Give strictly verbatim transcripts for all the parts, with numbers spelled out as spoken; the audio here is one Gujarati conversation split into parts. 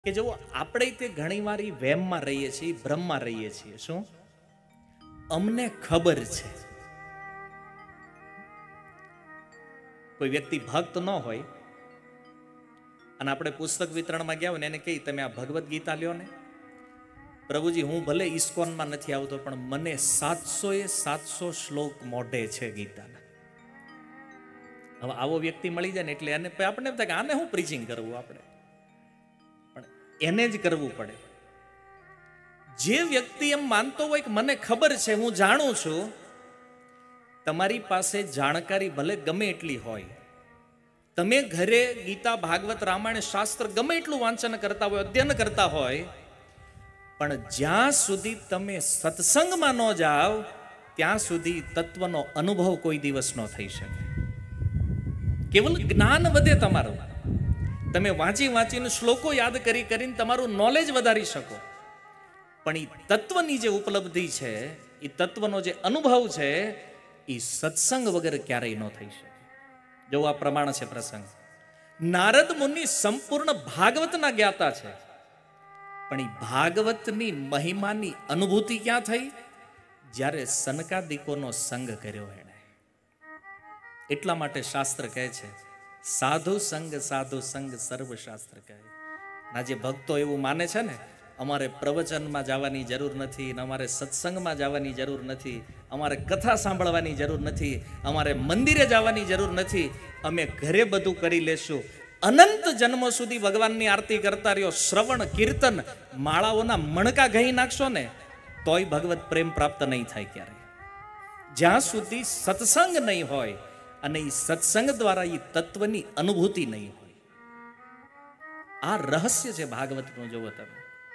કે જો આપણે તે ઘણીવાર ઈ વહેમમાં રહીએ છીએ, ભ્રમમાં રહીએ છીએ. શું અમને ખબર છે? કોઈ વ્યક્તિ ભક્ત ન હોય અને આપણે પુસ્તક વિતરણમાં ગયા હોય ને એને કહી, તમે આ ભગવદ્ ગીતા લ્યો ને, પ્રભુજી હું ભલે ઇસ્કોનમાં નથી આવતો પણ મને સાતસો એ સાતસો શ્લોક મોઢે છે ગીતાના. હવે આવો વ્યક્તિ મળી જાય ને એટલે એને આપણે એમ થાય કે આને હું પ્રીચિંગ કરવું, આપણે પણ એને જ કરવું પડે. જે વ્યક્તિ એમ માનતો હોય કે મને ખબર છે, હું જાણું છું, તમારી પાસે જાણકારી ભલે ગમે એટલી હોય, તમે ઘરે ગીતા, ભાગવત, રામાયણ, શાસ્ત્ર ગમે એટલું વાંચન કરતા હોય, અધ્યયન કરતા હોય, પણ જ્યાં સુધી તમે સત્સંગમાં ન જાઓ ત્યાં સુધી તત્વનો અનુભવ કોઈ દિવસ ન થઈ શકે. કેવલ જ્ઞાન વધે તમારું, તમે વાંચી વાંચીને શ્લોકો યાદ કરી કરીને તમારું નોલેજ વધારી શકો, પણ એ તત્વની જે ઉપલબ્ધિ છે, એ તત્વનો જે અનુભવ છે, એ સત્સંગ વગર ક્યારેય ન થઈ શકે. જો આ પ્રમાણ છે પ્રસંગ. નારદ મુનિ સંપૂર્ણ ભાગવતના જ્ઞાતા છે, પણ એ ભાગવતની મહિમાની અનુભૂતિ ક્યાં થઈ? જ્યારે સનકાદિકોનો સંગ કર્યો એણે. એટલા માટે શાસ્ત્ર કહે છે, સાધુ સંગ સાધુ સંગ સર્વ શાસ્ત્ર કહે. ના જે ભક્તો એવું માને છે ને, અમારે પ્રવચનમાં જવાની જરૂર નથી, અમારે સત્સંગમાં જવાની જરૂર નથી, અમારે કથા સાંભળવાની જરૂર નથી, અમારે મંદિરે જવાની જરૂર નથી, અમે ઘરે બધું કરી લેશું, અનંત જન્મો સુધી ભગવાનની આરતી કરતા રહ્યો, શ્રવણ કીર્તન માળાઓના મણકા ગઈ નાખશો ને તોય ભગવત પ્રેમ પ્રાપ્ત નહીં થાય ક્યારે, જ્યાં સુધી સત્સંગ નહીં હોય અને એ સત્સંગ દ્વારા એ તત્વની અનુભૂતિ નહીં હોય. આ રહસ્ય છે ભાગવતનું. જોવો તમે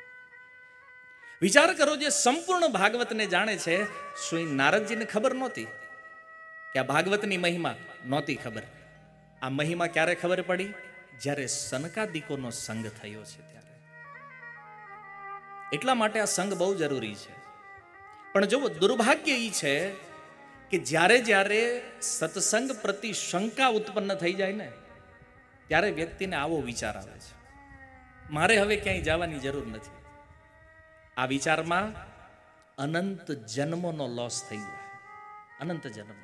વિચાર કરો, જે સંપૂર્ણ ભાગવતને જાણે છે, શું એ નારદજીને ખબર નહોતી કે આ ભાગવતની મહિમા? નહોતી ખબર. આ મહિમા ક્યારે ખબર પડી? જ્યારે સનકાદિકોનો સંગ થયો છે ત્યારે. એટલા માટે આ સંગ બહુ જરૂરી છે. પણ જો દુર્ભાગ્ય એ છે કે જ્યારે જ્યારે સત્સંગ પ્રતિ શંકા ઉત્પન્ન થઈ જાય ને ત્યારે વ્યક્તિને આવો વિચાર આવે છે, મારે હવે ક્યાંય જવાની જરૂર નથી. આ વિચારમાં અનંત જન્મોનો લોસ થઈ જાય, અનંત જન્મો.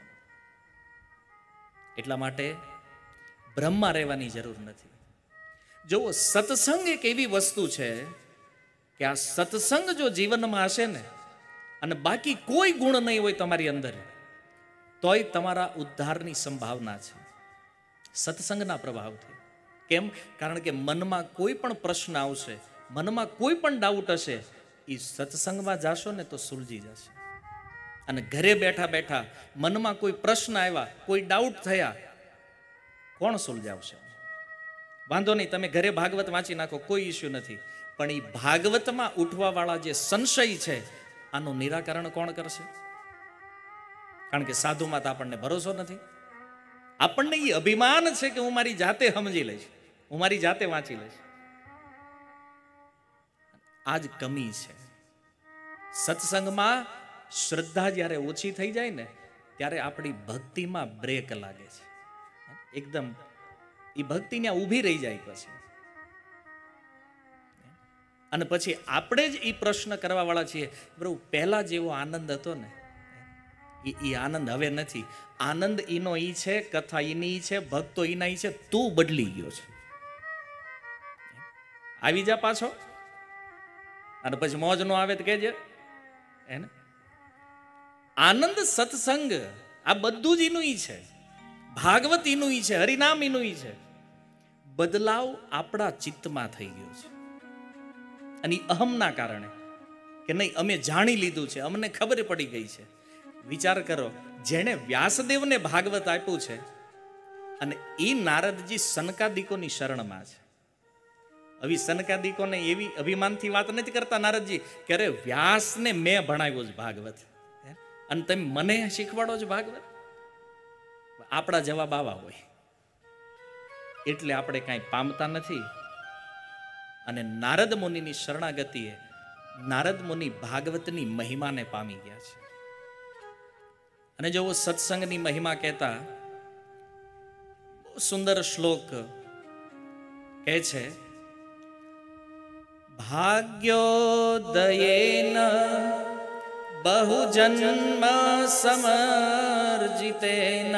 એટલા માટે બ્રહ્મમાં રહેવાની જરૂર નથી. જો સત્સંગ એક એવી વસ્તુ છે કે આ સત્સંગ જો જીવનમાં હશે ને અને બાકી કોઈ ગુણ નહીં હોય તમારી અંદર, તોય તમારા ઉદ્ધારની સંભાવના છે સત્સંગના પ્રભાવથી. કેમ? કારણ કે મનમાં કોઈ પણ પ્રશ્ન આવશે, મનમાં કોઈ પણ ડાઉટ હશે, એ સત્સંગમાં જાશો ને તો સુલજી જશે. અને ઘરે બેઠા બેઠા મનમાં કોઈ પ્રશ્ન આવ્યા, કોઈ ડાઉટ થયા, કોણ સુલજાવશે? વાંધો નહીં, તમે ઘરે ભાગવત વાંચી નાખો, કોઈ ઇસ્યુ નથી, પણ એ ભાગવતમાં ઉઠવા વાળા જે સંશય છે આનું નિરાકરણ કોણ કરશે? કારણ કે સાધુમાં તો આપણને ભરોસો નથી. આપણને એ અભિમાન છે કે હું મારી જાતે સમજી લઈશ, હું મારી જાતે વાંચી લઈશ. આ જ કમી છે. સત્સંગમાં શ્રદ્ધા જ્યારે ઓછી થઈ જાય ને ત્યારે આપણી ભક્તિમાં બ્રેક લાગે છે. એકદમ એ ભક્તિ ત્યાં ઊભી રહી જાય પછી. અને પછી આપણે જ એ પ્રશ્ન કરવા વાળા છીએ, પ્રભુ પહેલા જેવો આનંદ હતો ને એ એ આનંદ હવે નથી. આનંદ ઈનો ઈ છે, કથા ઈની છે, ભક્તો ઈના ઈ છે, તું બદલી ગયો છે. આવી જા પાછો. અને પછી મોજ નો આવે તો કહેજે એને. આનંદ સત્સંગ આ બધું જ ઈનું ઈ છે, ભાગવત ઈનું ઈ છે, હરિનામ ઈનું ઈ છે. બદલાવ આપણા ચિત્તમાં થઈ ગયો છે અને અહમના કારણે કે નહીં અમે જાણી લીધું છે, અમને ખબર પડી ગઈ છે. વિચાર કરો, જેણે વ્યાસદેવને ભાગવત આપ્યું છે અને એ નારદજી સનકાદિકોની શરણમાં છે. હવે સનકાદિકોને એવી અભિમાનથી વાત નથી કરતા નારદજી કે અરે વ્યાસને મેં ભણાવ્યો છે ભાગવત અને તમે મને શીખવાડો છો ભાગવત. આપણા જવાબ આવા હોય એટલે આપણે કાંઈ પામતા નથી. અને નારદ મુનિની શરણાગતિએ નારદ મુનિ ભાગવતની મહિમાને પામી ગયા છે. અને જો સત્સંગની મહિમા કહેતા બહુ સુંદર શ્લોક કહે છે ભાગ્યોદયેન બહુજન્મ સમર્જિતેન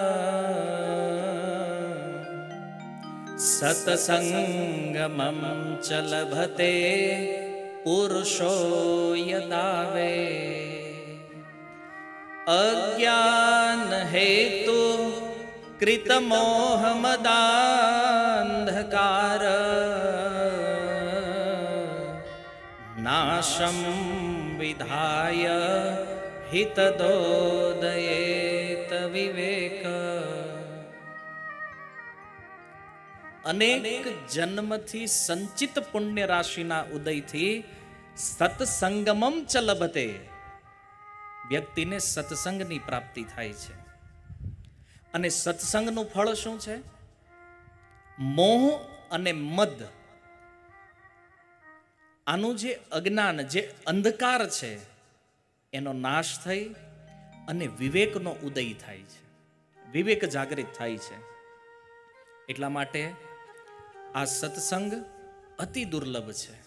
સત્સંગમં ચ લભતે પુરુષો યદાવે અજ્ઞાન હેતુ કૃત મોહ મદાંધકાર નાશમ વિધાય હિતદોદયેત વિવેક. અનેક જન્મથી સંચિત પુણ્ય રાશિના ઉદયથી સત્સંગમમ ચ લભતે, વ્યક્તિને સત્સંગની પ્રાપ્તિ થાય છે. અને સત્સંગનું ફળ શું છે? મોહ અને મદ, આનું જે અજ્ઞાન, જે અંધકાર છે, એનો નાશ થઈ અને વિવેકનો ઉદય થાય છે, વિવેક જાગૃત થાય છે. એટલા માટે આ સત્સંગ અતિ દુર્લભ છે.